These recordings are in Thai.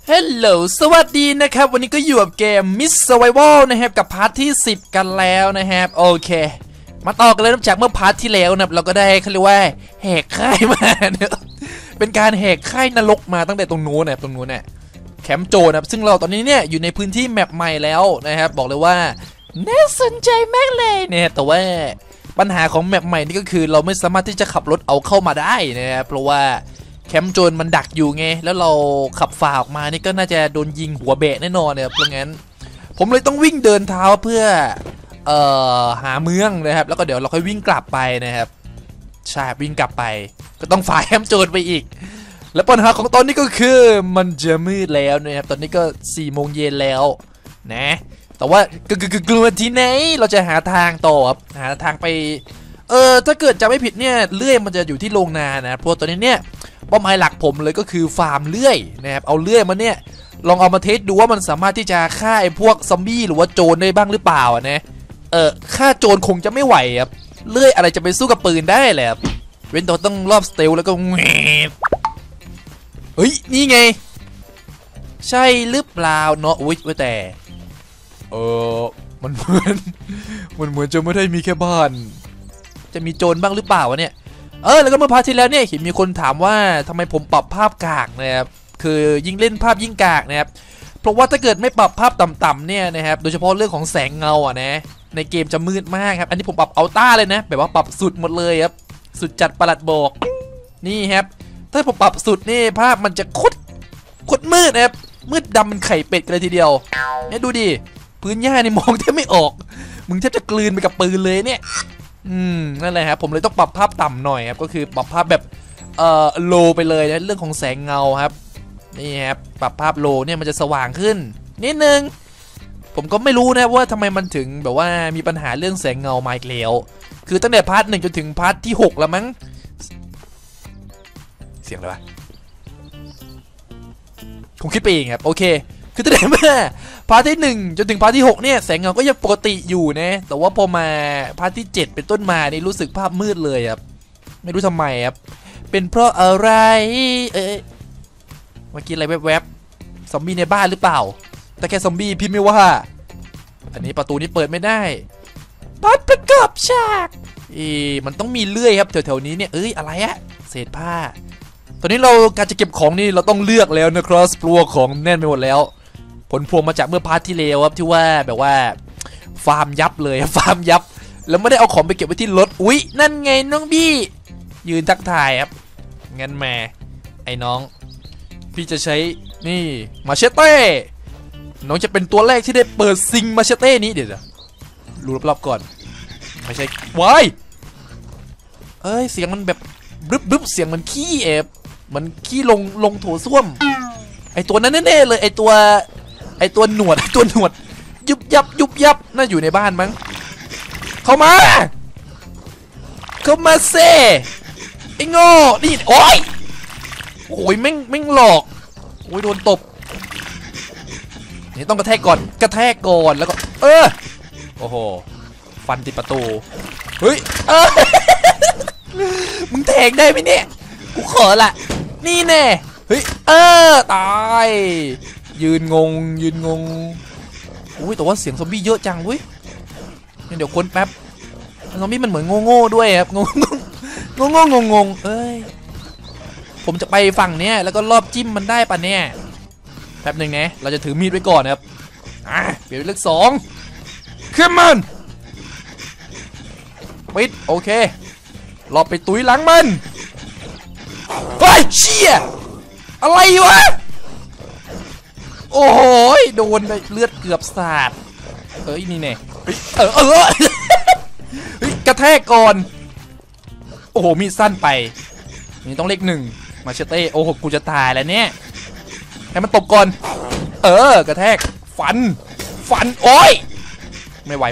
ฮัลโหลสวัสดีนะครับวันนี้ก็อยู่กับเกม Mist Survival นะครับกับพาร์ทที่10กันแล้วนะครับโอเคมาต่อกันเลยนับจากเมื่อพาร์ทที่แล้วนะเราก็ได้เขาเรียกว่าแหกค่ายมาเนี่ยเป็นการแหกค่ายนรกมาตั้งแต่ตรงนู้นนะตรงนู้นเนี่ยแคมป์โจรนะซึ่งเราตอนนี้เนี่ยอยู่ในพื้นที่แมปใหม่แล้วนะครับบอกเลยว่าน่าสนใจมากเลยเนี่ยแต่ว่าปัญหาของแมปใหม่นี่ก็คือเราไม่สามารถที่จะขับรถเอาเข้ามาได้นะครับเพราะว่าแคมป์โจรมันดักอยู่ไงแล้วเราขับฝ่าออกมานี่ก็น่าจะโดนยิงหัวเบะแน่นอนเนี่ยเพราะงั้นผมเลยต้องวิ่งเดินเท้าเพื่อหาเมืองนะครับแล้วก็เดี๋ยวเราค่อยวิ่งกลับไปนะครับใช่วิ่งกลับไปก็ต้องฝ่าแคมป์โจรไปอีกและปัญหาของตอนนี้ก็คือมันจะมืดแล้วนะครับตอนนี้ก็4 โมงเย็นแล้วนะแต่ว่ากลัวที่ไหนเราจะหาทางต่อครับหาทางไปถ้าเกิดจะไม่ผิดเนี่ยเลื่อยมันจะอยู่ที่โรงนานะเพราะตอนนี้เนี่ยเป้าหมายหลักผมเลยก็คือฟาร์มเลื่อยนะครับเอาเลื่อยมาเนี่ยลองเอามาเทสดูว่ามันสามารถที่จะฆ่าไอ้พวกซอมบี้หรือว่าโจรได้บ้างหรือเปล่านะฆ่าโจรคงจะไม่ไหวครับเลื่อยอะไรจะไปสู้กับปืนได้แหละเว้นแต่ต้องรอบสเตลแล้วก็เฮ้ยนี่ไงใช่หรือเปล่าเนาะอุ้ยแต่มันเหมือนจะไม่ได้มีแค่บ้านจะมีโจรบ้างหรือเปล่าวะเนี่ยแล้วก็เมื่อพาร์ทที่แล้วเนี่ยเห็นมีคนถามว่าทำไมผมปรับภาพกากนะครับคือยิ่งเล่นภาพยิ่งกากนะครับเพราะว่าถ้าเกิดไม่ปรับภาพต่ำๆเนี่ยนะครับโดยเฉพาะเรื่องของแสงเงาอ่ะนะในเกมจะมืดมากครับอันนี้ผมปรับอัลต้าเลยนะแบบว่าปรับสุดหมดเลยครับสุดจัดประหลัดบอกนี่ครับถ้าผมปรับสุดนี่ภาพมันจะโคตรมืดนะครับมืดดำเป็นไข่เป็ดกันเลยทีเดียวเนี่ยดูดิพื้นหญ้านี่มองแทบไม่ออกมึงแทบจะกลืนไปกับปืนเลยเนี่ยนั่นแหละครับผมเลยต้องปรับภาพต่ำหน่อยครับก็คือปรับภาพแบบโลไปเลยนะเรื่องของแสงเงาครับนี่ครับปรับภาพโลเนี่ยมันจะสว่างขึ้นนิดนึงผมก็ไม่รู้นะว่าทำไมมันถึงแบบว่ามีปัญหาเรื่องแสงเงามาอีกแล้วคือตั้งแต่พาร์ท 1จนถึงพาร์ทที่6แล้วมั้งเสียงอะไรวะผมคิดไปเองครับโอเคคือตั้งแต่เมื่อพาร์ทที่1จนถึงพาร์ทที่6เนี่ยแสงเงาก็ยังปกติอยู่นะแต่ว่าพอมาพาร์ทที่7เป็นต้นมานี่รู้สึกภาพมืดเลยครับไม่รู้ทำไมครับเป็นเพราะอะไรเมื่อกี้อะไรแวบๆซอมบี้ในบ้านหรือเปล่าแต่แค่ซอมบี้พี่ไม่ว่าอันนี้ประตูนี้เปิดไม่ได้ปัดประกอบฉากมันต้องมีเลื่อยครับแถวๆนี้เนี่ยอะไรอะเศษผ้าตอนนี้เราการจะเก็บของนี่เราต้องเลือกแล้วนะครับเพราะว่าของแน่นไปหมดแล้วผลพวงมาจากเมื่อพาร์ทที่แล้วครับที่ว่าแบบว่าฟาร์มยับเลยฟาร์มยับแล้วไม่ได้เอาของไปเก็บไว้ที่รถอุ๊ยนั่นไงน้องบี้ยืนทักทายครับงั้นแม่ไอ้น้องพี่จะใช้นี่มาเชเต้น้องจะเป็นตัวแรกที่ได้เปิดซิงมาเชเต้นี้เดี๋ยวรู้รอบๆก่อนไม่ใช่วายเสียงมันแบบบึ๊บเสียงมันขี้มันขี้ลงโถส้วมไอตัวนั้นแน่ๆเลยไอตัวหนวดยุบยับน่าอยู่ในบ้านมั้งเข้ามาเซ่ไอ้โง่นี่โอ้ยแม่งหลอกโอ้ยโดนตบนี่ต้องกระแทกก่อนแล้วก็โอ้โหฟันติดประตูเฮ้ยมึงแทงได้ไหมเนี่ยกูขอละนี่แน่เฮ้ยตายยืนงงอุ้ยแต่ว่าเสียงซอมบี้เยอะจังเว้ยเดี๋ยวค้นแป๊บซอมบี้มันเหมือนโง่ด้วยครับงงผมจะไปฝั่งเนี้ยแล้วก็รอบจิ้มมันได้ปะเนี่ยแป๊บหนึ่งนะเราจะถือมีดไว้ก่อนนะครับเปลี่ยนเป็นเลข2ขึ้นมันปิดโอเคเราไปตุ้ยหลังมันเฮ้ยเชี่ยอะไรวะโอ้โหโดนเลือดเกือบสาดนี่แน่กระแทกก่อนโอ้โหมีสั้นไปนี่ต้องเลข1มาเชเต้โอ้โหกูจะตายแล้วเนี่ยให้มันตบก่อนกระแทกฟันโอ้ยไม่ไหว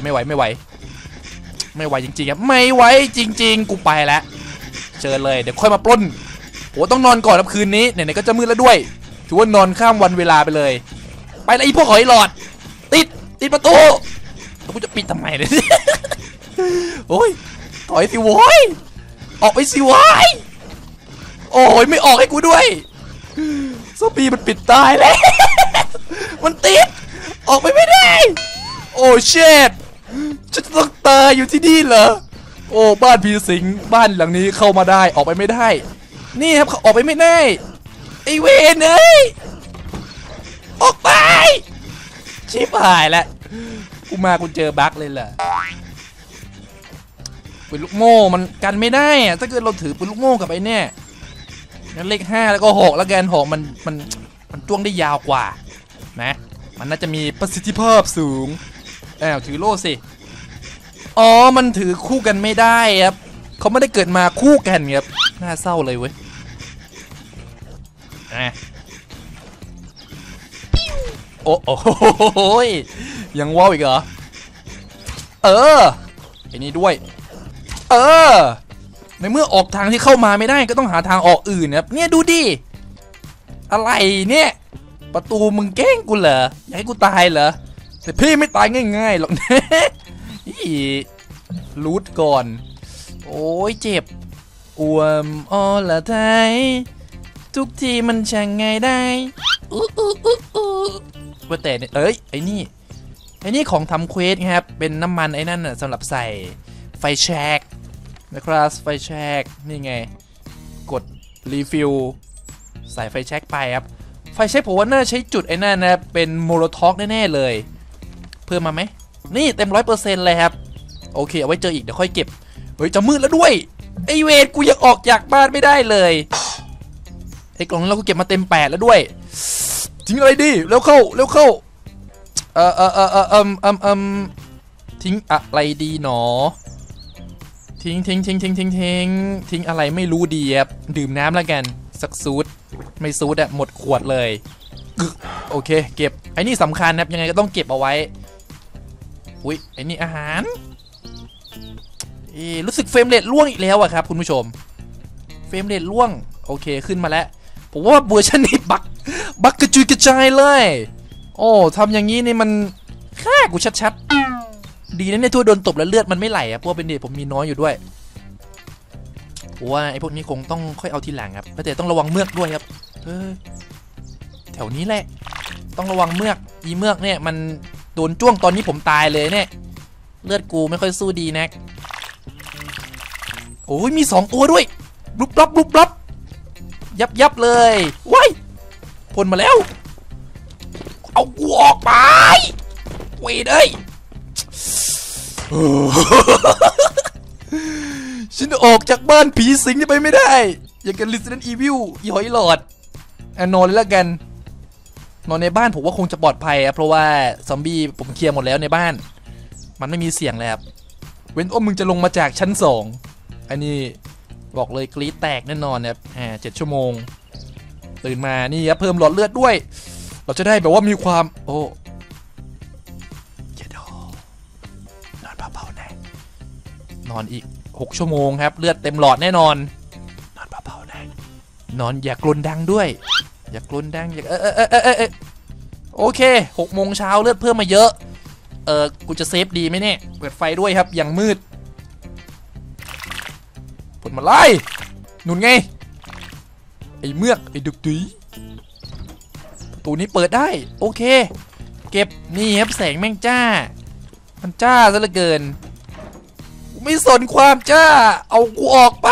จริงๆครับไม่ไหวจริงๆกูไปแล้วเจอเลยเดี๋ยวค่อยมาปล้นโหต้องนอนก่อนครับคืนนี้ไหนๆก็จะมืดแล้วด้วยถือว่านอนข้ามวันเวลาไปเลยไปแล้วพวกหอยหลอดติดประตูกูจะปิดทำไมเนี่ยโอ้ยถอยสิวอยออกไปสิวอยโอ้ยไม่ออกให้กูด้วยซอมบี้มันปิดตายแล้วมันติดออกไปไม่ได้โอ้เชดจะต้องตายอยู่ที่นี่เหรอโอ้บ้านผีสิงบ้านหลังนี้เข้ามาได้ออกไปไม่ได้นี่ครับเขาออกไปไม่ได้ไอเวนเอ้ยออกไปชิบหายแล้วกูมากูเจอบั๊กเลยแหละปืนลูกโม่มันกันไม่ได้อะถ้าเกิดเราถือปืนลูกโม่กับไอ้เนี่ยงั้นเลข5แล้วก็6แล้วกัน6มันจ้วงได้ยาวกว่านะมันน่าจะมีประสิทธิภาพสูงถือโล่สิอ๋อมันถือคู่กันไม่ได้ครับเขาไม่ได้เกิดมาคู่กันครับน่าเศร้าเลยเว้ยโอ้โหยังว้าวอีกเหรอไอ้นี่ด้วยในเมื่อออกทางที่เข้ามาไม่ได้ก็ต้องหาทางออกอื่นครับเนี่ยดูดิอะไรเนี่ยประตูมึงแกล้งกูเหรออยากให้กูตายเหรอแต่พี่ไม่ตายง่ายๆหรอกนะรูดก่อนโอ้ยเจ็บอ้วมอ๋อละไทยทุกทีมันช่างไงได้ว่าแต่เนี่ยไอ้นี่ของทำเควสครับเป็นน้ำมันไอ้นั่นน่ะสำหรับใส่ไฟแช็กนะครับไฟแช็กนี่ไงกดรีฟิลใส่ไฟแช็กไปครับไฟแช็กผมว่าน่าใช้จุดไอ้นั่นนะเป็นโมโลท็อกแน่ๆเลยเพิ่มมาไหมนี่เต็ม100%เลยครับโอเคเอาไว้เจออีกเดี๋ยวค่อยเก็บเฮ้ยจะมืดแล้วด้วยไอเวรกูยังออกจากบ้านไม่ได้เลยไอกล่องนั้นเราก็เก็บมาเต็ม8แล้วด้วยทิ้งอะไรดีเร็วเข้าทิ้งอะไรดีหนอทิ้งอะไรไม่รู้ดีครับดื่มน้ำแล้วกันสักซูดไม่ซูดหมดขวดเลยโอเคเก็บไอ้นี่สำคัญครับยังไงก็ต้องเก็บเอาไว้อุ้ยไอ้นี่อาหารรู้สึกเฟรมเรทล่วงอีกแล้วอะครับคุณผู้ชมเฟรมเรทล่วงโอเคขึ้นมาแล้วผมว่าเวอร์ชันนี้บักกระจุยกระจายเลยโอ้ทำอย่างนี้นี่มันฆ่ากูชัดๆดีนะเนี่ยทั่วโดนตบแล้วเลือดมันไม่ไหลอะเพราะว่าเป็นเด็กผมมีน้อยอยู่ด้วยว่าไอ้พวกนี้คงต้องค่อยเอาทีหลังครับแต่ต้องระวังเมือกด้วยครับแถวนี้แหละต้องระวังเมือกเมือกเนี่ยมันโดนจ้วงตอนนี้ผมตายเลยเนี่ยเลือดกูไม่ค่อยสู้ดีนักโอ้ยมี2ตัวด้วยบลับยับเลยว้ายพ่นมาแล้วเอากูออกไปเว้ยเอ้ยฉันออกจากบ้านผีสิงไปไม่ได้อย่างกัน Resident Evil อีหอยหลอดนอนเลยละกันนอนในบ้านผมว่าคงจะปลอดภัยเพราะว่าซอมบี้ผมเคลียร์หมดแล้วในบ้านมันไม่มีเสียงแล้วเว้นมึงจะลงมาจากชั้น2อันนี้บอกเลยกรี๊ดแตกแน่นอนครับ7 ชั่วโมงตื่นมานี่ครับเพิ่มหลอดเลือดด้วยเราจะได้แบบว่ามีความโอ้เจ็ดนอนเบาๆนะนอนอีก6 ชั่วโมงครับเลือดเต็มหลอดแน่นอนนอนเบาๆนะนอนอย่ากรนดังด้วยอย่ากรนดังอย่าโอเค6 โมงเช้าเลือดเพิ่มมาเยอะกูจะเซฟดีไหมเนี่ยเปิดไฟด้วยครับอย่างมืดผลมาไล่หนุนไงไอ้เมือกไอ้ดุกดุยประตูนี้เปิดได้โอเคเก็บนี่ครับแสงแม่งจ้ามันจ้าซะเหลือเกินไม่สนความจ้าเอากูออกไป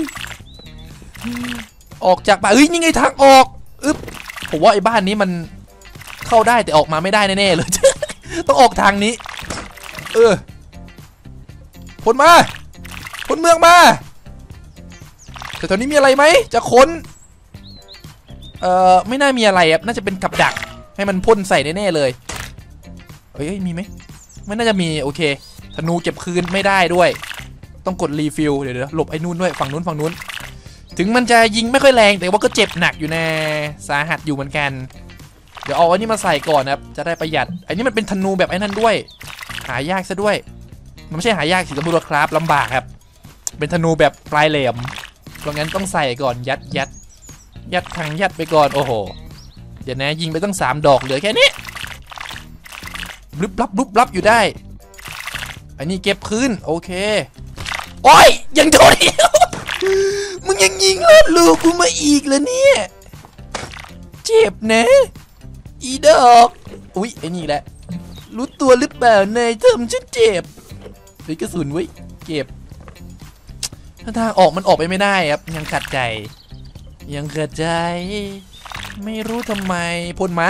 ออกจากบ้านนี่ไงทางออกผมว่าไอ้บ้านนี้มันเข้าได้แต่ออกมาไม่ได้แน่ๆเลย ต้องออกทางนี้พ้นมาพ้นเมืองมาแต่ตอนนี้มีอะไรไหมจะค้นไม่น่ามีอะไรครับน่าจะเป็นกับดักให้มันพ่นใส่แน่ๆเลยเฮ้ยมีไหมไม่น่าจะมีโอเคธนูเก็บคืนไม่ได้ด้วยต้องกดรีฟิลเดี๋ยวหลบไอ้นู่นด้วยฝั่งนู้นถึงมันจะยิงไม่ค่อยแรงแต่ว่าก็เจ็บหนักอยู่นะสาหัสอยู่เหมือนกันเดี๋ยวเอาอันนี้มาใส่ก่อนนะครับจะได้ประหยัดอันนี้มันเป็นธนูแบบไอ้นั่นด้วยหายากซะด้วยมันไม่ใช่หายากสิตำรวจครับลำบากครับเป็นธนูแบบปลายแหลมเพราะงั้นต้องใส่ก่อนยัดทางยัดไปก่อนโอ้โหเดี๋ยวนะยิงไปตั้ง3 ดอกเหลือแค่นี้บลับอยู่ได้อันนี้เก็บคืนโอเคโอ้ยยังโดนมึงยังยิงเลือดลูกกูมาอีกแล้วเนี่ยเจ็บนะอีดอกอุ๊ยไอ้นี่แหละรู้ตัวหรือเปล่านายทำฉันเจ็บเฮ้ยกระสุนไว้เก็บถ้าทางออกมันออกไปไม่ได้ครับยังขัดใจไม่รู้ทำไมพ่นมา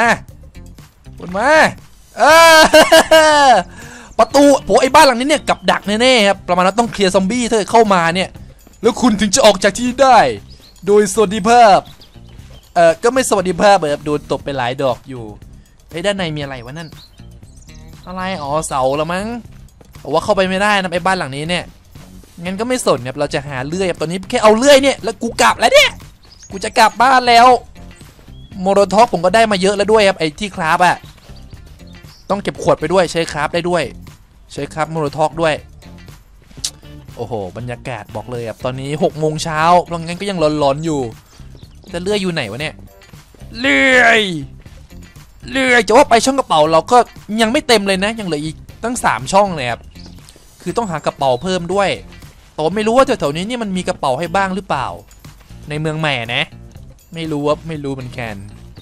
ประตูโหไอ้บ้านหลังนี้เนี่ยกับดักแน่ๆครับประมาณนั้นต้องเคลียร์ซอมบี้ถ้าเข้ามาเนี่ยแล้วคุณถึงจะออกจากที่ได้โดยสวัสดิภาพก็ไม่สวัสดิภาพแบบโดนตบไปหลายดอกอยู่ไอ้ด้านในมีอะไรวะนั่นอะไรอ๋อเสาละมั้งแต่ว่าเข้าไปไม่ได้นะไอ้บ้านหลังนี้เนี่ยงั้นก็ไม่สนครับเราจะหาเลื่อยตอนนี้แค่เอาเลื่อยเนี่ยแล้วกูกลับแล้วเนี่ยกูจะกลับบ้านแล้วโมโลท็อปผมก็ได้มาเยอะแล้วด้วยครับไอ้ที่คราฟอะต้องเก็บขวดไปด้วยใช้คราฟได้ด้วยใช้คราฟโมโลท็อปด้วยโอ้โหบรรยากาศบอกเลยครับตอนนี้6 โมงเช้าเพราะงั้นก็ยังร้อนๆอยู่แต่เลื่อยอยู่ไหนวะเนี่ยเลื่อยจะว่าไปช่องกระเป๋าเราก็ยังไม่เต็มเลยนะยังเหลืออีกตั้ง3 ช่องเลยครับคือต้องหากระเป๋าเพิ่มด้วยแต่ไม่รู้ว่าแถวๆนี้นี่มันมีกระเป๋าให้บ้างหรือเปล่าในเมืองใหม่นะไม่รู้เหมือนกัน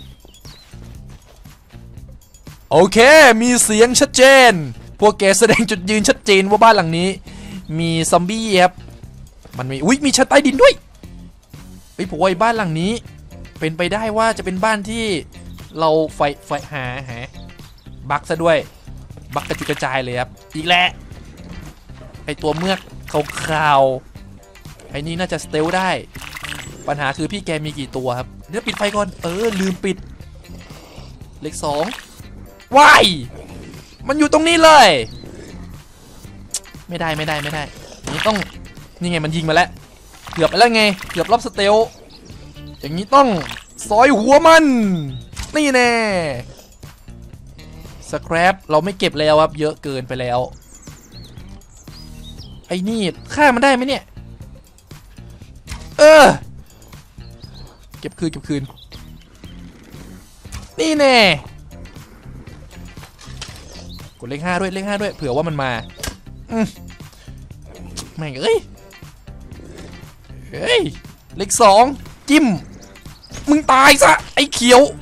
โอเคมีเสียงชัดเจนพวกแกแสดงจุดยืนชัดเจนว่าบ้านหลังนี้มีซอมบี้ครับมันมีชั้นใต้ดินด้วยผมว่าบ้านหลังนี้เป็นไปได้ว่าจะเป็นบ้านที่เราไฟหาบักซะด้วยบักกระจุยกระจายเลยครับอีกแล้วไอตัวเมือกขาวไอนี่น่าจะสเตลได้ปัญหาคือพี่แกมีกี่ตัวครับเดี๋ยวปิดไฟก่อนลืมปิดเลข2ว้ายมันอยู่ตรงนี้เลยไม่ได้นี่ต้องนี่ไงมันยิงมาแล้วเกือบไปแล้วไงเกือบรอบสเตลอย่างนี้ต้องซอยหัวมันนี่แน่สครับเราไม่เก็บแล้วครับเยอะเกินไปแล้วไอ้นี่ฆ่ามันได้ไหมเนี่ยเก็บคืนนี่แน่กดเลข 5ด้วยเผื่อว่ามันมาแม่งเอ้ยเลข 2จิ้มมึงตายซะไอ้เขียว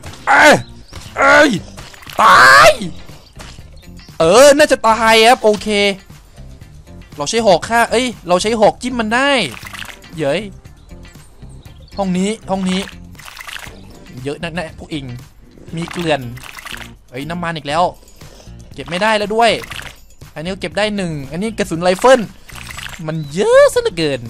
ตายน่าจะตายครับโอเคเราใช้หอกฆ่าเราใช้หอกจิ้มมันได้เย้ยห้องนี้เยอะนักพวกอิงมีเกลื่อนน้ำมันอีกแล้วเก็บไม่ได้แล้วด้วยอันนี้เก็บได้1อันนี้กระสุนไรเฟิลมันเยอะซะเหลือเกิน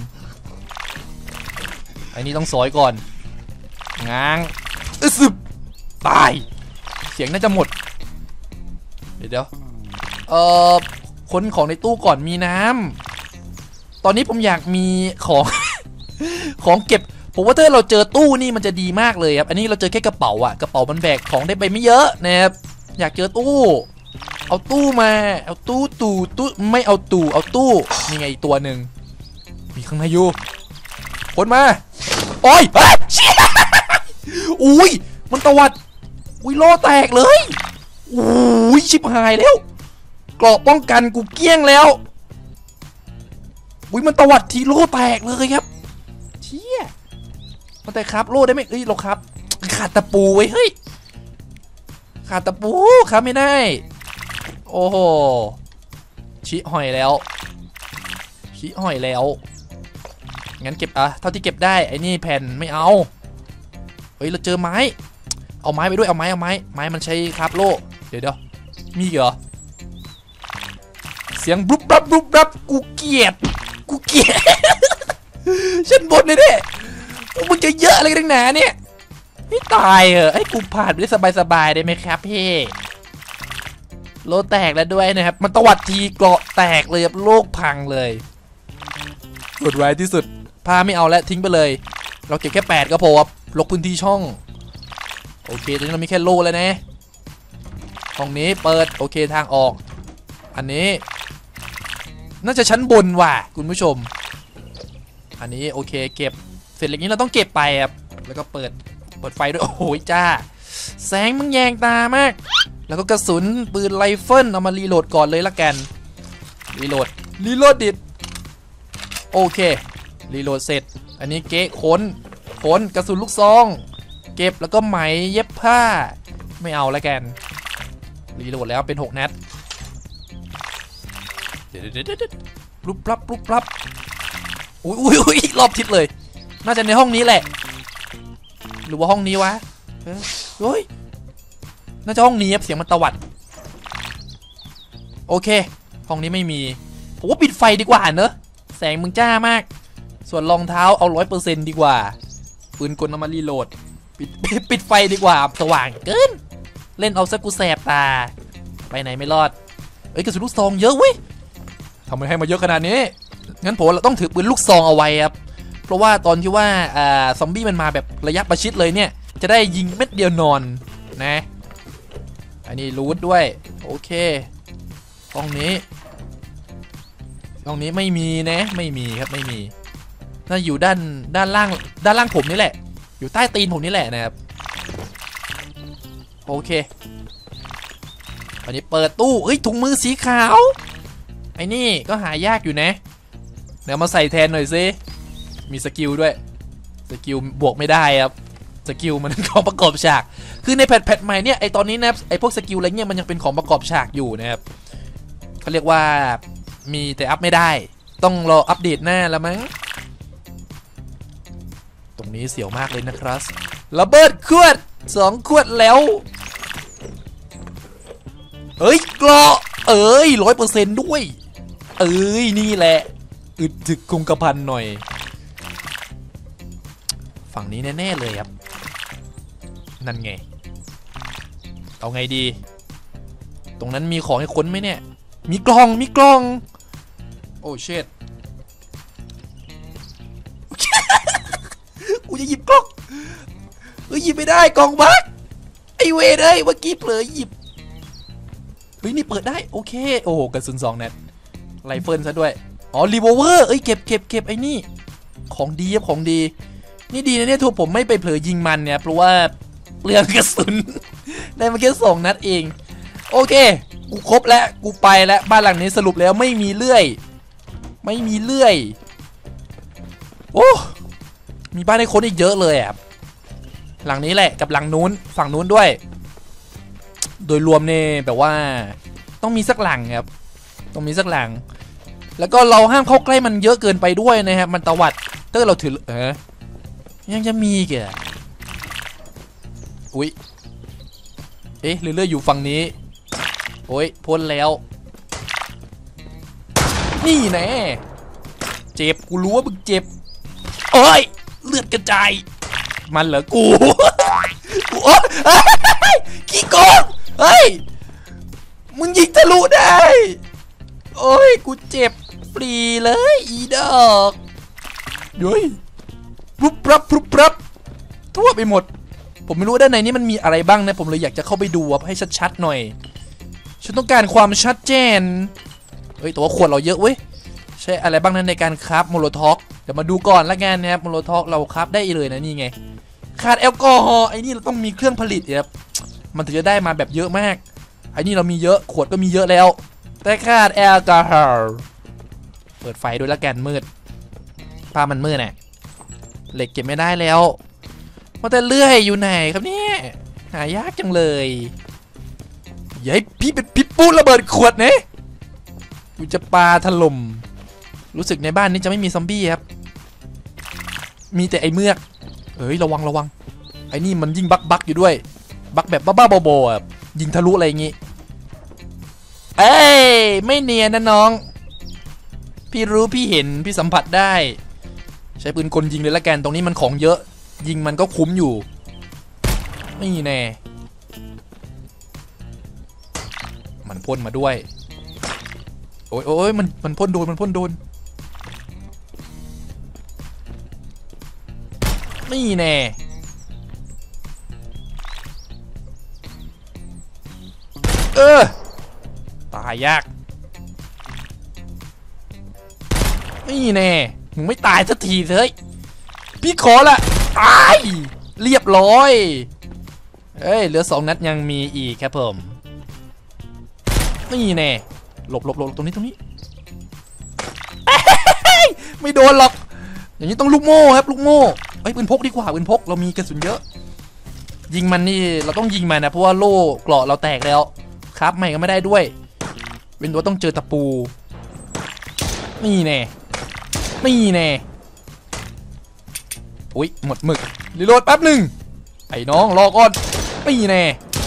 อันนี้ต้องซอยก่อนง้างสึบตายเสียงน่าจะหมดเดี๋ยวค้นของในตู้ก่อนมีน้ำตอนนี้ผมอยากมีของ ของเก็บผมว่าถ้าเราเจอตู้นี่มันจะดีมากเลยครับอันนี้เราเจอแค่กระเป๋ากระเป๋ามันแบกของได้ไปไม่เยอะนะครับอยากเจอตู้เอาตู้มาเอาตู้ไม่เอาตู้นี่ไงอีกตัวหนึ่งมีข้างในอยู่คนมาโอ้ยอุ้ยมันตวัดอุ้ยล้อแตกเลยอุ้ยชิบหายแล้วเกราะป้องกันกูเกี้ยงแล้วอุ้ยมันตวัดทีโล่แตกเลยครับเชี่ยมันแต่ครับโล่ได้ไหมเราครับขาดตะปูไว้เฮ้ยขาดตะปูครับไม่ได้โอ้โหชี้หอยแล้วงั้นเก็บเท่าที่เก็บได้ไอ้นี่แผ่นไม่เอาเราเจอไม้เอาไม้ไปด้วยเอาไม้มันใช้ครับโล่เดี๋ยวมีเหรอเสียงบลุบบับกูเกลียดฉันบ่นเลยเนี่ยมึงจะเยอะอะไรกันหนาเนี่ยไม่ตายไอ้กูผ่านไปได้สบายได้ไหมครับพี่โลแตกแล้วด้วยนะครับมันตวัดทีเกราะแตกเลยครับโลกพังเลยกดไว้ที่สุดผ้าไม่เอาแล้วทิ้งไปเลยเราเก็บแค่8ก็พอครับลกพื้นที่ช่องโอเคตอนนี้เรามีแค่โลแล้วนะห้องนี้เปิดโอเคทางออกอันนี้น่าจะชั้นบนว่ะคุณผู้ชมอันนี้โอเคเก็บเสร็จอย่างนี้เราต้องเก็บไปครับแล้วก็เปิดไฟด้วยโอ้โหจ้าแสงมึงแยงตามากแล้วก็กระสุนปืนไรเฟิลเอามารีโหลดก่อนเลยละกันรีโหลดดิดโอเครีโหลดเสร็จอันนี้เก๊ค้นกระสุนลูกซองเก็บแล้วก็ไหมเย็บผ้าไม่เอาละกันรีโหลดแล้วเป็น6 นัดเดี๋ยวปลุบปรับอุ้ยรอบทิศเลยน่าจะในห้องนี้แหละหรือว่าห้องนี้วะเฮ้ยน่าจะห้องนี้ครับเสียงมันตวัดโอเคห้องนี้ไม่มีผมว่าปิดไฟดีกว่าเนอะแสงมึงจ้ามากส่วนรองเท้าเอา100%ดีกว่าปืนกลเอามารีโหลดปิดไฟดีกว่าสว่างเกินเล่นเอาซะกูแสบตาไปไหนไม่รอดเอ้ยกระสุนลูกซองเยอะเว้ยทำไมให้มาเยอะขนาดนี้งั้นผมเราต้องถือปืนลูกซองเอาไว้ครับเพราะว่าตอนที่ว่าซอมบี้มันมาแบบระยะประชิดเลยเนี่ยจะได้ยิงเม็ดเดียวนอนนะอันนี้รูทด้วยโอเคห้องนี้ไม่มีนะไม่มีครับไม่มีน่าอยู่ด้านล่างผมนี่แหละอยู่ใต้ตีนผมนี่แหละนะครับโอเคอันนี้เปิดตู้เฮ้ยถุงมือสีขาวไอ้นี่ก็หายากอยู่นะเดี๋ยวมาใส่แทนหน่อยซิมีสกิลด้วยสกิลบวกไม่ได้ครับสกิลมันของประกอบฉากคือในแพทใหม่เนี่ยไอตอนนี้นะไอพวกสกิลอะไรเงี้ยมันยังเป็นของประกอบฉากอยู่นะครับเขาเรียกว่ามีแต่อัพไม่ได้ต้องรออัปเดตหน้าแล้วมั้งตรงนี้เสียวมากเลยนะครับระเบิดขวด2 ขวดแล้วเอ้ยเกราะ100%ด้วยนี่แหละอึดถึกคงกระพันหน่อยฝั่งนี้แน่ๆเลยครับนั่นไงเอาไงดีตรงนั้นมีของให้ค้นไหมเนี่ยมีกล่องโอ้เชิดกูจะหยิบกล่องหยิบไม่ได้กล่องบั๊กไอเวรเมื่อกี้เผลอหยิบนี่เปิดได้โอเคโอ้กระสุน2 นัดไรเฟิลซะด้วยอ๋อรีโวลเวอร์เก็บไอ้นี่ของดีครับของดีนี่ดีนะเนี่ยทุกผมไม่ไปเผลอยิงมันเนี่ยเพราะว่าเปลืองกระสุนได้มาแค่2 นัดเองโอเคกูครบแล้วกูไปแล้วบ้านหลังนี้สรุปแล้วไม่มีเลื่อยโอ้มีบ้านให้คนอีกเยอะเลยอ่ะหลังนี้แหละกับหลังนู้นฝั่งนู้นด้วยโดยรวมเนี่ยแบบว่าต้องมีสักหลังครับต้องมีสักหลังแล้วก็เราห้ามเข้าใกล้มันเยอะเกินไปด้วยนะครับมันตวัดถ้าเราถือยังจะมีแกอุ๊ยเอ๊ะเรื่อยๆอยู่ฝั่งนี้โอ้ยพ้นแล้วนี่แน่เจ็บกูรู้ว่ามึงเจ็บโอ้ยเลือดกระจายมันเหรอกูโอ๊ยขี้โกงเฮ้ยมึงยิงทะลุได้โอ้ยกูเจ็บฟรีเลยอีดอกเฮ้ยพรุบปรับทั่วไปหมดผมไม่รู้ด้านในนี้มันมีอะไรบ้างนะผมเลยอยากจะเข้าไปดูให้ชัดๆหน่อยฉันต้องการความชัดเจนเฮ้ยแต่ว่าขวดเราเยอะเว้ยใช่อะไรบ้างนั้นในการคราฟโมโลท็อกเดี๋ยวมาดูก่อนละกันนะครับโมโลท็อกเราคราฟได้เลยนะนี่ไงขาดแอลกอฮอล์ไอ้นี่เราต้องมีเครื่องผลิตครับมันถึงจะได้มาแบบเยอะมากไอ้นี่เรามีเยอะขวดก็มีเยอะแล้วแต่ขาดแอลกอฮอล์เปิดไฟด้วยละกันมืดภาพมันมืดน่ะเหล็กเก็บไม่ได้แล้วว่าแต่เลื่อยอยู่ไหนครับเนี่ยหายากจังเลยอย่าให้พี่เป็นพิษปูระเบิดขวดนะกูจะปาถล่มรู้สึกในบ้านนี้จะไม่มีซอมบี้ครับมีแต่ไอ้เมือกเอ้ยระวังไอ้นี่มันยิงบักอยู่ด้วยบักแบบบ้าๆบอๆอ่ะยิงทะลุอะไรอย่างงี้เอ้ยไม่เนียนนะน้องพี่รู้พี่เห็นพี่สัมผัสได้ใช้ปืนกลยิงเลยละกันตรงนี้มันของเยอะยิงมันก็คุ้มอยู่นี่แน่มันพ่นมาด้วยโอ้ยมันพ่นโดนนี่แน่ตายยากนี่แน่มึงไม่ตายสักทีเลยพี่ขอละตายเรียบร้อยเหลือ2 นัดยังมีอีกครับผมนี่แน่หลบตรงนี้ไม่โดนหรอกอย่างนี้ต้องลูกโม่ครับลูกโม่ปืนพกดีกว่าปืนพกเรามีกระสุนเยอะยิงมันนี่เราต้องยิงมันนะเพราะว่าโล่เกราะเราแตกแล้วครับใหม่ก็ไม่ได้ด้วยเป็นตัวต้องเจอตะปูนี่แน่นี่แน่อุ้ยหมดหมึกรีโหลดแป๊บหนึ่งไอ้น้องรอก่อนนี่แน่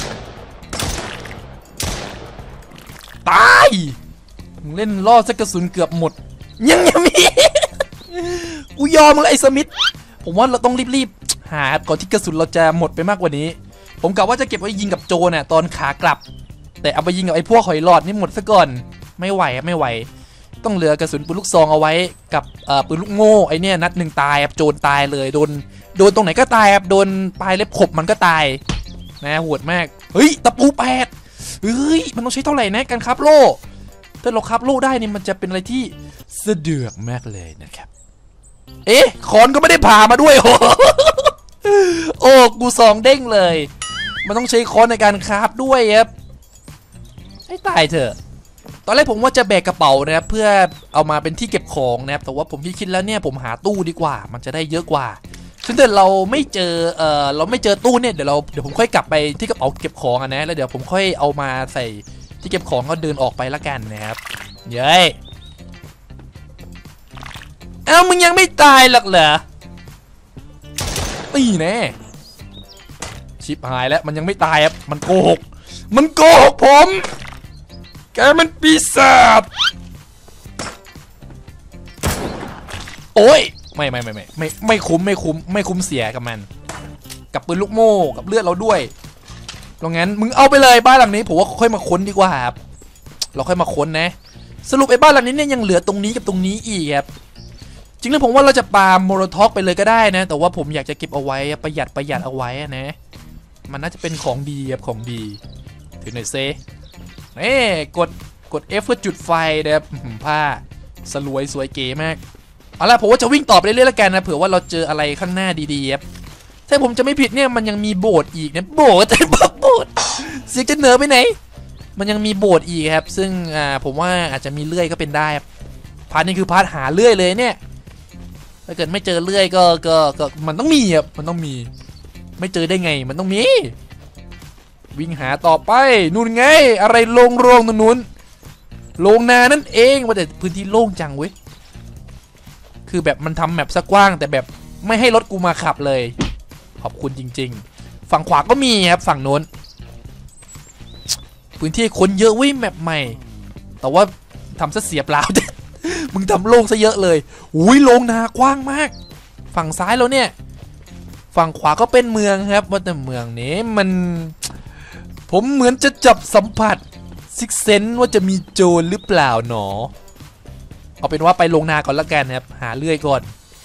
ตายมึงเล่นล่อสักกระสุนเกือบหมดยังมีกูยอมเลยไอ้สมิธผมว่าเราต้องรีบหาก่อนที่กระสุนเราจะหมดไปมากกว่านี้ผมกะว่าจะเก็บไว้ยิงกับโจรน่ะตอนขากลับแต่เอาไปยิงกับไอ้พวกหอยหลอดนี่หมดซะก่อนไม่ไหวไม่ไหวต้องเหลือกระสุนปืนลูกซองเอาไว้กับปืนลูกโม่ไอ้เนี่ยนัดหนึ่งตายครับโจรตายเลยโดนตรงไหนก็ตายครับโดนปลายเล็บขบมันก็ตายนะโหดมากเฮ้ยตะปู8เฮ้ยมันต้องใช้เท่าไหร่นะการคับโล่ถ้าเราคับโล่ได้นี่มันจะเป็นอะไรที่สะดวกมากเลยนะครับเอ๊ะคอนก็ไม่ได้ผ่ามาด้วยโอ้กูซองเด้งเลยมันต้องใช้คอนในการคราฟด้วยครับให้ตายเถอะตอนแรกผมว่าจะแบกกระเป๋านะครับเพื่อเอามาเป็นที่เก็บของนะครับแต่ว่าผมคิดแล้วเนี่ยผมหาตู้ดีกว่ามันจะได้เยอะกว่าซึ่งถ้าเราไม่เจอตู้เนี่ยเดี๋ยวผมค่อยกลับไปที่กระเป๋าเก็บของนะแล้วเดี๋ยวผมค่อยเอามาใส่ที่เก็บของก็เดินออกไปละกันนะครับเย้ยเอ้ามึงยังไม่ตายหรอกเหรอตีแน่ชิบหายแล้วมันยังไม่ตายครับมันโกหกผมแกมันปีศาจโอ้ยไม่คุ้มเสียกับมันกับปืนลูกโม่กับเลือดเราด้วยเพราะงั้นมึงเอาไปเลยบ้านหลังนี้ผมว่าค่อยมาค้นดีกว่าครับเราค่อยมาค้นนะสรุปไอ้บ้านหลังนี้เนี่ยยังเหลือตรงนี้กับตรงนี้อีกครับจริงๆผมว่าเราจะปาโมโลท็อกไปเลยก็ได้นะแต่ว่าผมอยากจะเก็บเอาไว้ประหยัดเอาไว้นะมันน่าจะเป็นของดีครับของดีถือหน่อยเซนี่กด F เพื่อจุดไฟนะครับผ้าสวยเก๋มากเอาล่ะผมว่าจะวิ่งต่อไปเรื่อยๆแล้วกันนะเผื่อว่าเราเจออะไรข้างหน้าดีๆครับถ้าผมจะไม่ผิดเนี่ยมันยังมีโบสถ์อีกนะโบสถ์เสียงจะเหนือไปไหนมันยังมีโบสถ์อีกครับซึ่งผมว่าอาจจะมีเลื่อยก็เป็นได้พาร์ทนี้คือพาร์ทหาเลื่อยเลยเนี่ยถ้าเกิดไม่เจอเลื่อยก็มันต้องมีครับมันต้องมีไม่เจอได้ไงมันต้องมีวิ่งหาต่อไปนู่นไงอะไรโล่งตรงนู้นโรงนานั่นเองว่าแต่พื้นที่โล่งจังเว้ยคือแบบมันทำแมปซะกว้างแต่แบบไม่ให้รถกูมาขับเลยขอบคุณจริงๆฝั่งขวาก็มีครับฝั่งโน้นพื้นที่คนเยอะเว้ยแมปใหม่แต่ว่าทำซะเสียเปล่า มึงทำโล่งซะเยอะเลยอุ้ยโรงนากว้างมากฝั่งซ้ายเราเนี่ยฝั่งขวาก็เป็นเมืองครับว่าแต่เมืองนี้มันผมเหมือนจะจับสัมผัสซิกเซนว่าจะมีโจรหรือเปล่าหนอเอาเป็นว่าไปลงนาก่อนละกันครับหาเลื่อยก่อน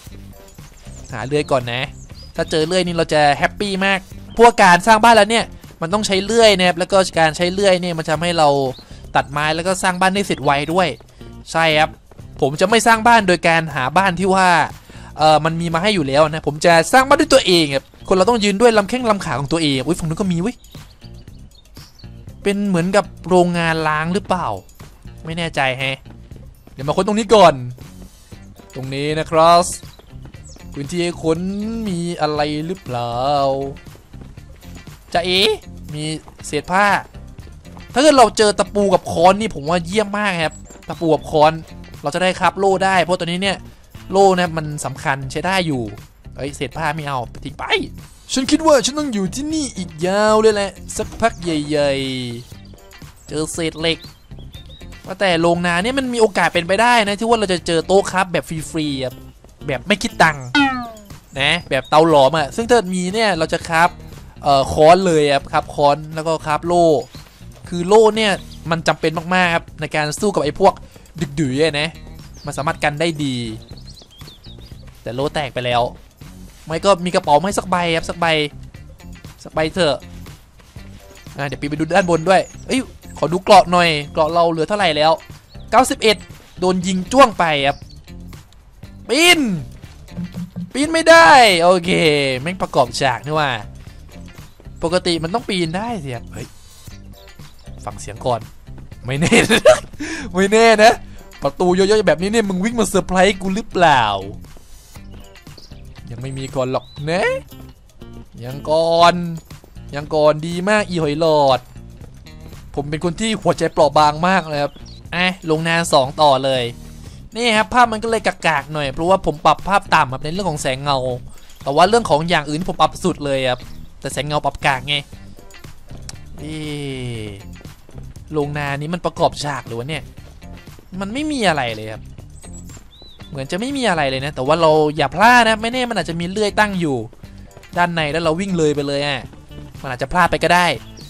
นะถ้าเจอเลื่อยนี่เราจะแฮปปี้มากพวกการสร้างบ้านแล้วเนี่ยมันต้องใช้เลื่อยนะครับแล้วก็การใช้เลื่อยเนี่ยมันจะทำให้เราตัดไม้แล้วก็สร้างบ้านได้เสร็จไวด้วยใช่ครับผมจะไม่สร้างบ้านโดยการหาบ้านที่ว่ามันมีมาให้อยู่แล้วนะผมจะสร้างบ้านด้วยตัวเองครับคนเราต้องยืนด้วยลำแข้งลำขาของตัวเองอุ้ยฝั่งนู้นก็มีเว้ยเป็นเหมือนกับโรงงานล้างหรือเปล่าไม่แน่ใจแฮะเดี๋ยวมาค้นตรงนี้ก่อนตรงนี้นะครับพื้นที่ค้นมีอะไรหรือเปล่าจะมีเศษผ้าถ้าเกิดเราเจอตะปูกับค้อนนี่ผมว่าเยี่ยมมากครับตะปูกับค้อนเราจะได้ครับโล่ได้เพราะตัวนี้เนี่ยโล่นะมันสำคัญใช้ได้อยู่เฮ้ยเศษผ้าไม่เอาทิ้งไปฉันคิดว่าฉันต้องอยู่ที่นี่อีกยาวเลยแหละสักพักใหญ่ๆเจอเศษเหล็กว่าแต่โรงนาเนี่ยมันมีโอกาสเป็นไปได้นะที่ว่าเราจะเจอโต๊ะครับแบบฟรีๆแบบไม่คิดตังค์นะแบบเตาหลอมซึ่งถ้ามีเนี่ยเราจะครับค้อนเลยครับค้อนแล้วก็ครับโล่คือโล่เนี่ยมันจำเป็นมากๆครับในการสู้กับไอ้พวกดึกดื้อนะมันสามารถกันได้ดีแต่โล่แตกไปแล้วไม่ก็มีกระเป๋าไม่สักใบครับสักใบเถอะเดี๋ยวปีนไปดูด้านบนด้วยเอ้ยขอดูเกราะหน่อยเกราะเราเหลือเท่าไหร่แล้ว91โดนยิงจ้วงไปครับปีนไม่ได้โอเคแม่งประกอบฉากนี่ว่าปกติมันต้องปีนได้สิครับเฮ้ยฟังเสียงก่อนไม่แน่ ไม่แน่นะประตูเยอะๆแบบนี้เนี่ยมึงวิ่งมาเซอร์ไพรส์กูหรือเปล่ายังไม่มีก่อนหรอกนะยังก่อนดีมากอีหอยหลอดผมเป็นคนที่หัวใจเปราะบางมากเลยครับลงนา2ต่อเลยนี่ครับภาพมันก็เลยกากๆหน่อยเพราะว่าผมปรับภาพต่ำครับในเรื่องของแสงเงาแต่ว่าเรื่องของอย่างอื่นผมปรับสุดเลยครับแต่แสงเงาปรับกากไงลงนานี้มันประกอบฉากหรือวะเนี่ยมันไม่มีอะไรเลยครับเหมือนจะไม่มีอะไรเลยนะแต่ว่าเราอย่าพลาดนะไม่แน่มันอาจจะมีเลื่อยตั้งอยู่ด้านในแล้วเราวิ่งเลยไปเลยมันอาจจะพลาดไปก็ได้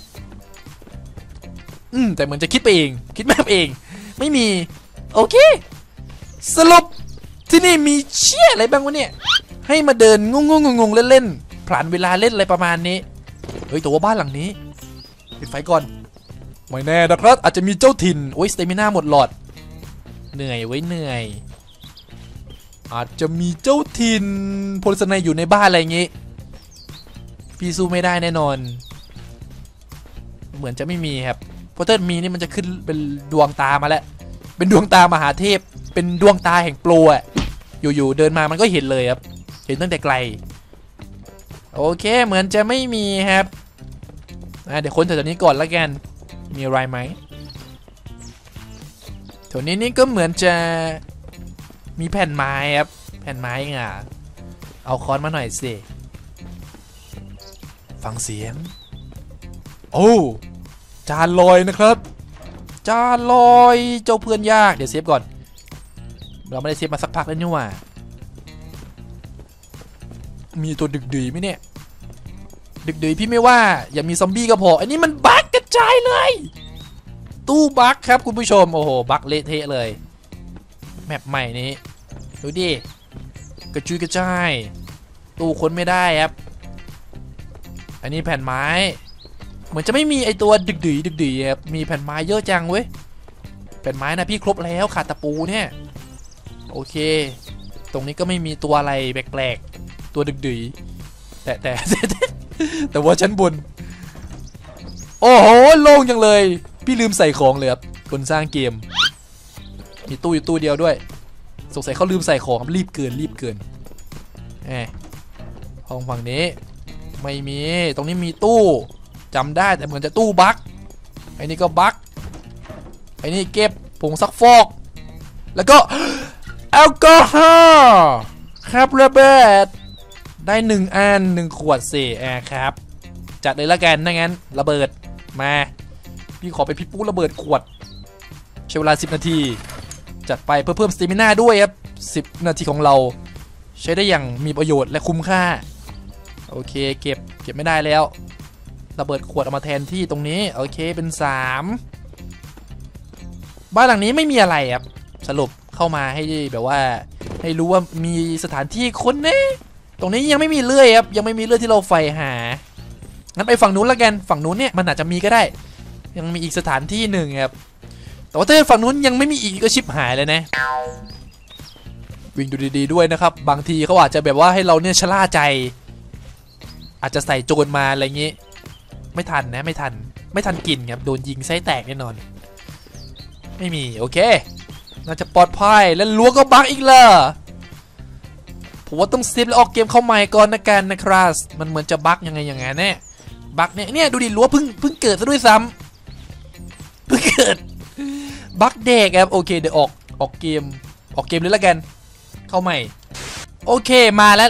แต่เหมือนจะคิดไปเองคิดแบบเองไม่มีโอเคสรุปที่นี่มีเชี่ยอะไรบ้างวะเนี่ยให้มาเดินงงเล่นๆผ่านเวลาเล่นอะไรประมาณนี้เฮ้ยแต่ว่าบ้านหลังนี้ปิดไฟก่อนไม่แน่นะครับอาจจะมีเจ้าถิ่นโอ้ยสเตมิน่าหมดหลอดเหนื่อยไว้เหนื่อยอาจจะมีเจ้าถิ่นโพลิสไนอยู่ในบ้านอะไรอย่างงี้พี่สู้ไม่ได้แน่นอนเหมือนจะไม่มีครับเพราะถ้ามีนี่มันจะขึ้นเป็นดวงตามาแล้วเป็นดวงตามหาเทพเป็นดวงตาแห่งโปรอยู่ๆเดินมามันก็เห็นเลยครับเห็นตั้งแต่ไกลโอเคเหมือนจะไม่มีครับเดี๋ยวค้นแถวนี้ก่อนละกันมีอะไรไหมแถวนี้นี่ก็เหมือนจะมีแผ่นไม้ครับแผ่นไม้เอาค้อนมาหน่อยสิฟังเสียงโอ้จานลอยนะครับจานลอยเจ้าเพื่อนยากเดี๋ยวเซฟก่อนเราไม่ได้เซฟมาสักพักแล้วนี่หว่ามีตัวดึกดื้อไหมเนี่ยดึกดื้อพี่ไม่ว่าอย่ามีซอมบี้ก็พออันนี้มันบั๊กกระจายเลยตู้บั๊กครับคุณผู้ชมโอ้โหบั๊กเละเทะเลยแมปใหม่นี้ดูดิกระจุยกระจายตู้ค้นไม่ได้ครับอันนี้แผ่นไม้เหมือนจะไม่มีไอตัวดึกดื้อครับมีแผ่นไม้เยอะจังเว้ยแผ่นไม้นะพี่ครบแล้วขาดตะปูเนี่ยโอเคตรงนี้ก็ไม่มีตัวอะไรแปลกๆตัวดึกดื้อแต่ว่าชั้นบนโอ้โหโล่งจังเลยพี่ลืมใส่ของเลยครับคนสร้างเกมมีตู้อยู่ตู้เดียวด้วยสงสัยเขาลืมใส่ของรีบเกินห้องฝั่งนี้ไม่มีตรงนี้มีตู้จำได้แต่เหมือนจะตู้บั๊กไอ้นี่ก็บั๊กไอ้นี่เก็บผงซักฟอกแล้วก็แอลกอฮอล์ครับระเบิดได้1 อัน1 ขวดสี่ครับจัดเลยละกันถ้างั้นระเบิดมาพี่ขอไปพี่ปู้ระเบิดขวดใช้เวลา10 นาทีจัดไปเพื่อเพิ่มสเตมิน่าด้วยครับ10 นาทีของเราใช้ได้อย่างมีประโยชน์และคุ้มค่าโอเคเก็บไม่ได้แล้วระเบิดขวดเอามาแทนที่ตรงนี้โอเคเป็น3บ้านหลังนี้ไม่มีอะไรครับสรุปเข้ามาให้แบบว่าให้รู้ว่ามีสถานที่ค้นนะตรงนี้ยังไม่มีเลื่อยครับยังไม่มีเลื่อยที่เราไฟหางั้นไปฝั่งนู้นละกันฝั่งนู้นเนี่ยมันอาจจะมีก็ได้ยังมีอีกสถานที่หนึ่งครับแต่ว่าถ้าฝั่งนู้นยังไม่มีอีกก็ชิบหายเลยนะวิ่งดูดีๆด้วยนะครับบางทีเขาอาจจะแบบว่าให้เราเนี่ยชะล่าใจอาจจะใส่โจรมาอะไรเงี้ยไม่ทันนะไม่ทันกินครับโดนยิงไส้แตกแน่นอนไม่มีโอเคน่าจะปลอดภัยแล้วล้วงก็บั๊กอีกเลยผมว่าต้องเซฟแล้วออกเกมเข้าใหม่ก่อนนะครับมันเหมือนจะบั๊กยังไงอย่างนั้นเนี่ยบั๊กเนี่ยดูดิล้วงเพิ่งเกิดซะด้วยซ้ำเพิ่งเกิดบั๊กเด็กครับโอเคเดี๋ยวออกเกมเลยละกันเข้าใหม่โอเคมาแล้ว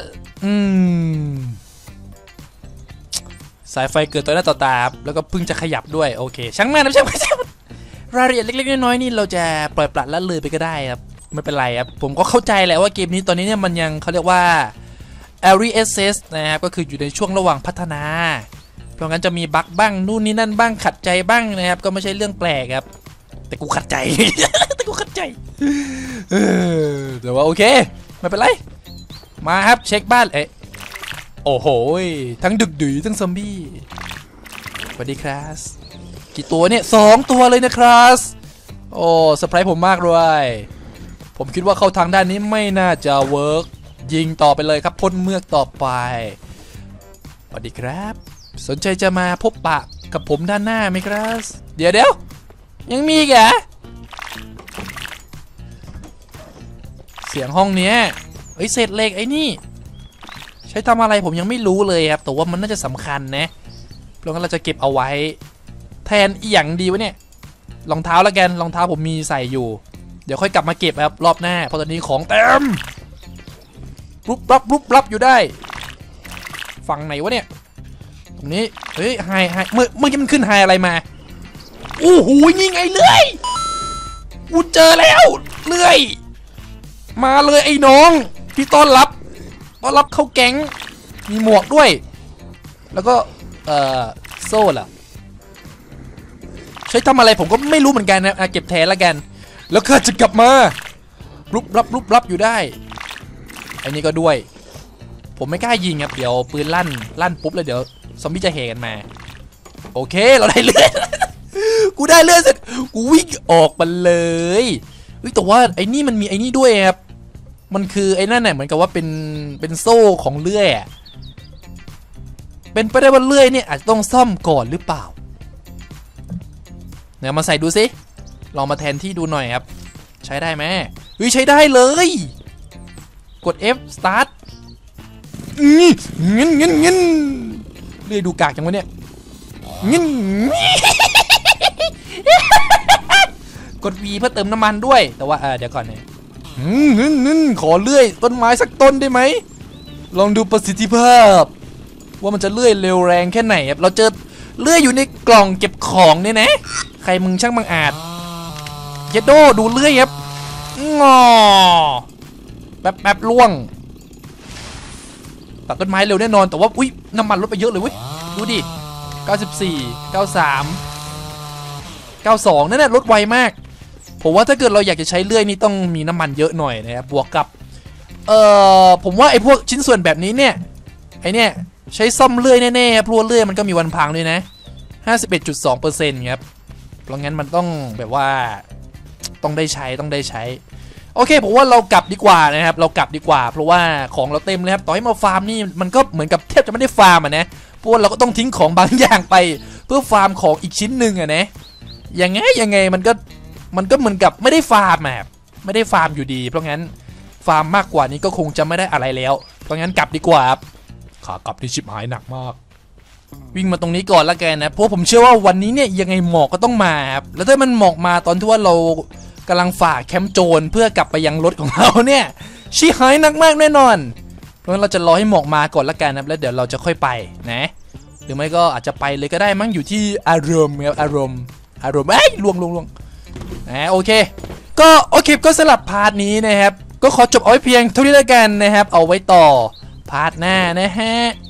สายไฟเกิดต่อหน้าต่อตาแล้วก็เพิ่งจะขยับด้วยโอเคช่างมันนะช่างรายละเอียดเล็กๆน้อยๆนี่เราจะปล่อยปละละเลยไปก็ได้ครับไม่เป็นไรครับผมก็เข้าใจแหละว่าเกมนี้ตอนนี้เนี่ยมันยังเขาเรียกว่า Early Access นะครับก็คืออยู่ในช่วงระหว่างพัฒนาเพราะงั้นจะมีบั๊กบ้างนู่นนี่นั่นบ้างขัดใจบ้างนะครับก็ไม่ใช่เรื่องแปลกครับแต่กูขัดใจ แต่ว่าโอเคไม่เป็นไรมาครับเช็คบ้านโอ้โหทั้งดึกดื้อทั้งซอมบี้สวัสดีครับกี่ตัวเนี่ย2 ตัวเลยนะครับโอ้เซอร์ไพรส์ผมมากเลยผมคิดว่าเข้าทางด้านนี้ไม่น่าจะเวิร์กยิงต่อไปเลยครับพ่นเมือกต่อไปสวัสดีครับสนใจจะมาพบปะกับผมด้านหน้าไหมครับเดี๋ยวยังมีอีกเหรอเสียงห้องเนี้ยเศษเหล็กไอ้นี่ใช้ทำอะไรผมยังไม่รู้เลยครับแต่ว่ามันน่าจะสำคัญนะเพราะงั้นเราจะเก็บเอาไว้แทนอีหยังดีวะเนี่ยรองเท้าละกันรองเท้าผมมีใส่อยู่เดี๋ยวค่อยกลับมาเก็บครับรอบหน้าเพราะตอนนี้ของเต็มรุบรับอยู่ได้ฝั่งไหนวะเนี่ยตรงนี้เฮ้ยไฮเมื่อกี้มันขึ้นไฮอะไรมาโอ้โหนี่ไงเลื่อยกูเจอแล้วเลื่อยมาเลยไอ้น้องพี่ต้อนรับเข้าแก๊งมีหมวกด้วยแล้วก็โซ่ล่ะใช้ทำอะไรผมก็ไม่รู้เหมือนกันนะเก็บแทนละกันแล้วก็จะกลับมารุบรับอยู่ได้ไอ้นี่ก็ด้วยผมไม่กล้ายิงครับเดี๋ยวปืนลั่นปุ๊บเลยเดี๋ยวซอมบี้จะเฮกันมาโอเคเราได้เลือด กูได้เลือดเสร็จกูวิ่งออกมาเลยแต่ว่าไอ้นี่มันมีไอ้นี่ด้วยครับมันคือไอ้นั่นน่ะเหมือนกับว่าเป็นโซ่ของเลื่อยเป็นไปได้ว่าเลื่อยเนี่ยอาจจะต้องซ่อมก่อนหรือเปล่าเนี่ยมาใส่ดูสิลองมาแทนที่ดูหน่อยครับใช้ได้ไหมใช้ได้เลยกด F start เงี้ยเลื่อยดูกากจังวะเนี่ยเงี้ยกด V เพื่อเติมน้ำมันด้วยแต่ว่าเดี๋ยวก่อนเนี่ยขอเลื่อยต้นไม้สักต้นได้ไหมลองดูประสิทธิภาพว่ามันจะเลื่อยเร็วแรงแค่ไหนครับเราเจอเลื่อยอยู่ในกล่องเก็บของเนี่ยนะใครมึงช่างบังอาจเยดโดดูเลื่อยครับงอแบบล่วงตัดต้นไม้เร็วแน่นอนแต่ว่าอุ้ยน้ำมันลดไปเยอะเลยเว้ยดูดิ94 93 92นั่นแหละลดไวมากผมว่าถ้าเกิดเราอยากจะใช้เลื่อยนี่ต้องมีน้ำมันเยอะหน่อยนะครับบวกกับผมว่าไอ้พวกชิ้นส่วนแบบนี้เนี่ยไอ้เนี่ยใช้ซ่อมเลื่อยแน่ๆเพราะเลื่อยมันก็มีวันพังด้วยนะ 51.2% ครับเพราะงั้นมันต้องแบบว่าต้องได้ใช้โอเคผมว่าเรากลับดีกว่านะครับเรากลับดีกว่าเพราะว่าของเราเต็มเลยครับต่อให้มาฟาร์มนี่มันก็เหมือนกับแทบจะไม่ได้ฟาร์มนะเพราะเราก็ต้องทิ้งของบางอย่างไปเพื่อฟาร์มของอีกชิ้นหนึ่งนะยังไงมันก็เหมือนกับไม่ได้ฟาร์มแบบไม่ได้ฟาร์มอยู่ดีเพราะงั้นฟาร์มมากกว่านี้ก็คงจะไม่ได้อะไรแล้วเพราะงั้นกลับดีกว่าครับขากลับที่ชิบหายหนักมากวิ่งมาตรงนี้ก่อนละกันนะเพราะผมเชื่อว่าวันนี้เนี่ยยังไงหมอกก็ต้องมาครับแล้วถ้ามันหมอกมาตอนที่ว่าเรากำลังฝ่าแคมป์โจรเพื่อกลับไปยังรถของเราเนี่ยชิหายหนักมากแน่นอนเพราะงั้นเราจะรอให้หมอกมาก่อนละกันนะแล้วเดี๋ยวเราจะค่อยไปนะหรือไม่ก็อาจจะไปเลยก็ได้มั้งอยู่ที่อารมณ์ครับอารมณ์ลวงโอเคก็สลับพาร์ทนี้นะครับก็ขอจบเอาไว้เพียงเท่านี้ละกันนะครับเอาไว้ต่อพาร์ทหน้านะฮะ